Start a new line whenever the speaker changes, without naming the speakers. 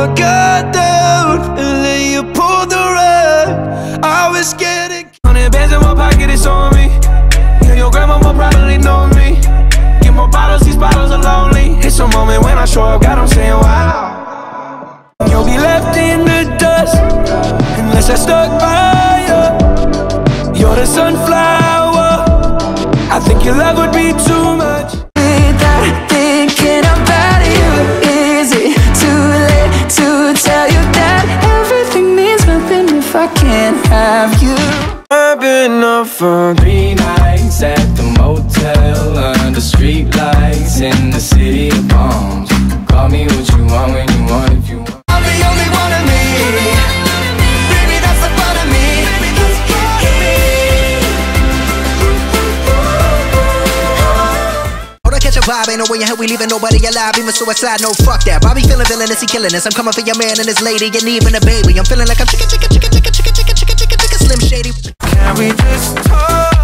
my guard down, and then you pulled the rug. I was getting 100 bands in my pocket, it's on me. Yeah, your grandma will probably know me. Get more bottles, these bottles are lonely. It's a moment when I show up, God, I'm saying wow. You'll be left in the dust unless I stuck by you. You're the sunflower, I think your love would be too much.
Without thinking about you, is it too late to tell you that everything means nothing if I can't have you?
I've been up for
3 nights at the motel under street lights in the city of palms. Call me what you want when you want, if you want.
I'm the only one of me. Baby, that's the fun of me.
Hold on, catch a vibe, ain't no way in hell we leaving nobody alive. Even suicide, no fuck that. Bobby feeling villainous, he killing us. I'm coming for your man and his lady, and even a baby. I'm feeling like I'm chicken, Slim Shady.
Can we just talk?